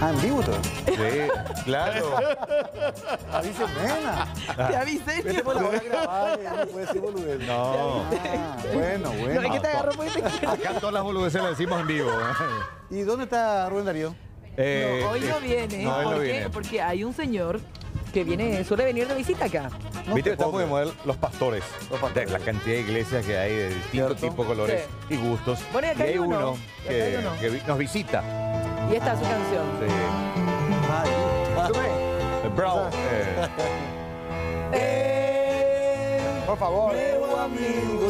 Ah, en vivo todo. Sí, claro. Avise, nena. Te avisé. Vete por la voy a grabar, ya no puede decir boludez. No. Ah, bueno, bueno. No, es que te agarró porque te quiero. Acá todas las boludeces las decimos en vivo. ¿Y dónde está Rubén Darío? No, hoy no viene. No, hoy no ¿Por qué? viene. Porque hay un señor que suele venir de visita acá. No Viste, te está puedo muy de creer. moda los pastores. Los pastores. De la cantidad de iglesias que hay de distintos ¿Cierto? tipos, colores y gustos. Bueno, y acá y hay hay uno. uno Y acá hay uno. que nos visita. Y esta es su canción. Sí. Ay. ¿Tú ves? Bro. Por favor. Meu amigo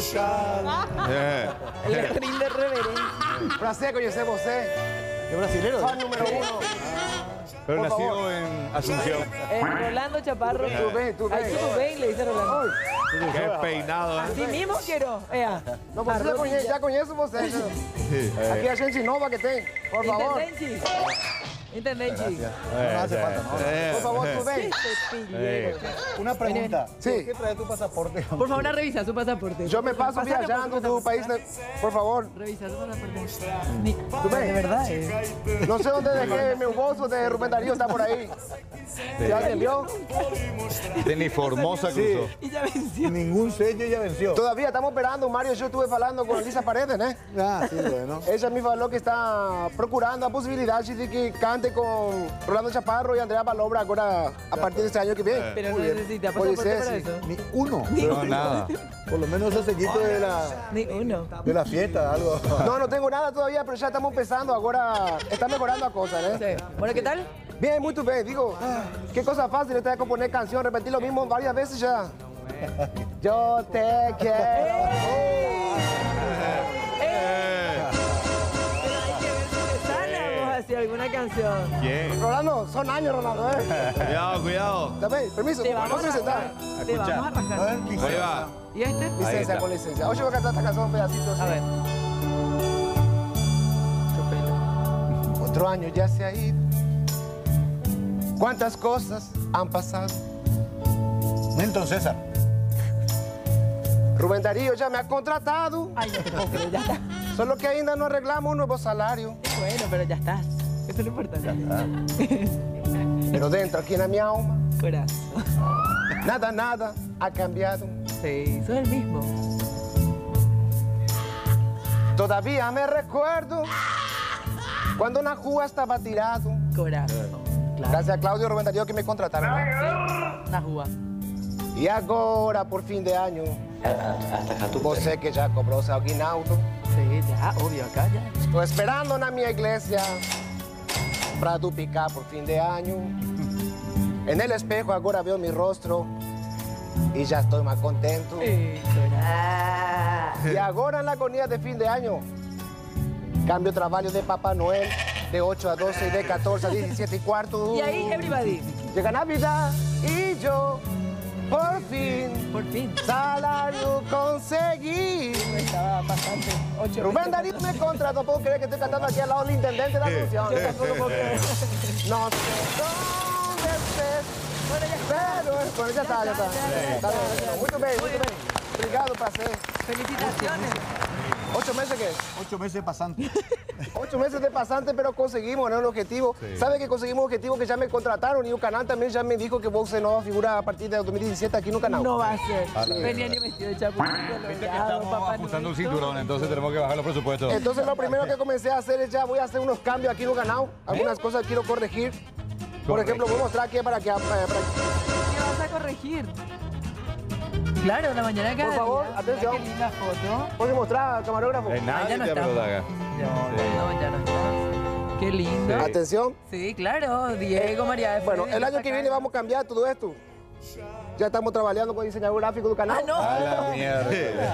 El ring de reverencia. Prazer conhecer você. ¿Es brasilero? Fan número 1. Pero Por nacido favor. en Asunción. Rolando Chaparro. Tudo bem, tudo Ay, bem. tú ven, le dice Rolando. Qué peinado, ¿eh? Así mismo quiero. Ea. Não, você já conheço você. Né? Aqui é gente nova que tem. Por favor. Intendenchi. Intendenchi. No hace falta, ¿no? Por favor, tudo bem. Una pregunta. Sí. ¿Por qué traes tu pasaporte? Por favor, revisa su pasaporte. Eu me passo Pásale viajando por do su país. pasaporte. Por favor. Revisa su pasaporte. bem? De verdad, Não sei onde deixei meu bolso de Rubén Darío, está por aí. ¿Ya alguien vio? De ni Formosa cruzó. Y ya venció. Ningún sello ya venció. Todavía estamos esperando. Mario, yo estuve hablando con Lisa Paredes, ¿no? Ah, sí, bueno. Ella me falou que está procurando a possibilidade de que cante com Rolando Chaparro y Andrea Palobra ahora a partir de este año que viene. Pero no necesita Puede pasaporte ser, para sí. eso. Ni uno. No, nada. Por lo menos esos sellitos Ni uno. de la fiesta, algo. No, no tengo nada todavía, pero ya estamos empezando. Ahora está mejorando la cosa, ¿no? Sí. Bueno, ¿qué tal? Bien, muy bien. Digo, qué cosa fácil esta de componer canción, repetir lo mismo varias veces ya. Yo te quiero. Pero hay que ver si le sale a vos así alguna canción. ¿Quién? Rolando, son años, Rolando, ¿eh? Cuidado, cuidado. Dame, permiso, Te vamos ¿puedo a presentar? rajar. Te vamos a A rajar. ver, Ahí va. ¿Y este? Ahí Licencia está. con licencia. Hoy yo voy a cantar esta canción un pedacito. A ver. Chopelo. Otro año ya se ha ido. ¿Cuántas cosas han pasado? Milton César. Rubén Darío ya me ha contratado. Ay, no te puedo creer, ya está. Solo que ainda no arreglamos un nuevo salario. Bueno, pero ya estás. Eso es lo importante. Pero dentro, aquí en mi alma, Corazón. nada ha cambiado. Sí, sos el mismo. Todavía me recuerdo cuando na rua estaba tirado. Corazón. Claro. Gracias a Claudio y Rubén Darío que me contrataron. ¿No? Una juga. Y ahora, por fin de año, você que ya cobró su aguinaldo. Sí, ya, obvio, acá ya. Estoy esperando en mi iglesia para duplicar por fin de año. En el espejo ahora veo mi rostro y ya estoy más contento. Corazón. Y ahora en la agonía de fin de año, cambio trabajo de Papá Noel de 8 a 12 y de 14 a 17 y cuarto. Y ahí, everybody. Llega Navidad y yo por fin Por fin. salario conseguí. Estaba bastante. 8 Rubén Darío me contrató, puedo creer que estoy cantando aquí al lado del intendente de la Asunción. Yo tampoco puedo creer. No sé dónde estés, Bueno, ya está. pero bueno, ya está, ya está. Está bien, ya. Muy bien, muy bien. Obrigado, placer. Felicitaciones. 8 meses que 8 meses pasante. 8 meses de pasante, pero conseguimos, ¿no? El objetivo. ¿Sabe que conseguimos un objetivo que ya me contrataron? Y un canal también ya me dijo que vos no figura a partir de 2017 aquí en un canal. No va a ser. A la Venía ni vestido de chapulín Viste que colorado, estamos Papá ajustando un Noel. cinturón, entonces tenemos que bajar los presupuestos. Entonces lo primero que comencé a hacer es ya voy a hacer unos cambios aquí en un canal. Algunas cosas quiero corregir. Por ejemplo, voy a mostrar aquí para que... ¿Qué vas a corregir? Claro, la mañana cada Por favor, día. atención. Mira qué linda foto. ¿Puedo mostrar, camarógrafo? De nada ya no te está. aprodaga. No, ya no está. Qué lindo. Sí. Atención. Sí, claro. Diego, María de Bueno, Freddy, el año está que acá. viene vamos a cambiar todo esto. Ya estamos trabajando con diseñador gráfico del canal. Ah, no. A la mierda.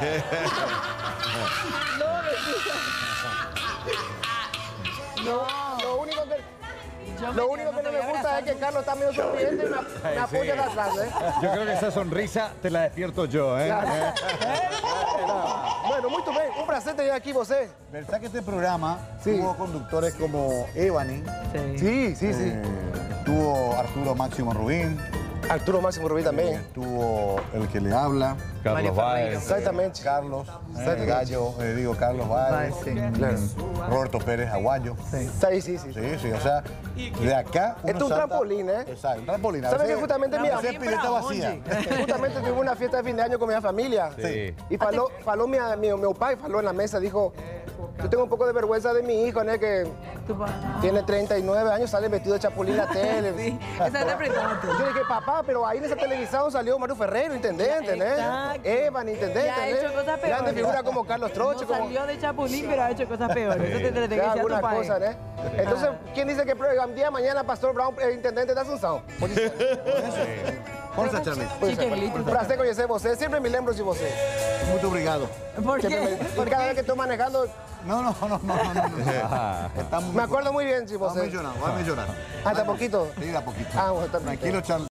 Lo único que... Yo Lo me- único que te no voy me a gusta es abrazar. que Carlos está medio sonriente y me apoya de atrás, ¿eh? Yo creo que esa sonrisa te la despierto yo, ¿eh? Claro. Bueno, muy bien. Un placer tener aquí vos. ¿Verdad que este programa Sí. tuvo conductores como Ebony, Sí. Sí, sí, sí. tuvo Arturo Máximo Rubín, Arturo Máximo Rubí también. Estuvo el que le habla, Carlos Báez. Exactamente. Carlos, el gallo, Carlos Báez, Sí. Claro. Roberto Pérez Aguayo. Sí. Sí. Sí, o sea, de acá... Esto es un trampolín, ¿eh? Exacto, un trampolín. A ¿Sabes veces- que justamente mi a veces pileta vacía. Justamente tuve una fiesta de fin de año con mi familia. Sí. Y faló mi pai, faló en la mesa, dijo, yo tengo un poco de vergüenza de mi hijo, ¿no? Que Tu papá. tiene 39 años, sale vestido de chapulín en la tele. Sí, esa te apretante. Yo dije, papá, pero ahí en esa televisión salió Mario Ferrero, intendente, ¿no? Exacto. Evan, intendente, Ya ha hecho cosas peores. Grande figura como Carlos Troche, No como... salió de Chapulín, pero ha hecho cosas peores. Eso te tenés que Ya, decir a tu algunas padre. cosas, ¿no? Entonces, ¿quién dice que el día de mañana Pastor Brown es intendente de Asunción? Força, Charlie. Chiquelito. Prazer conhecer você, sempre me lembro de você. Muito obrigado. ¿Por Siempre qué? porque cada vez que estou manejando, No. Estamos me acuerdo muy bien de Vamos a você. melhorar, vamos a melhorar. Hasta poquito. Sí, de a poquito. Ah, bueno, está bien. Tranquilo, Charlie.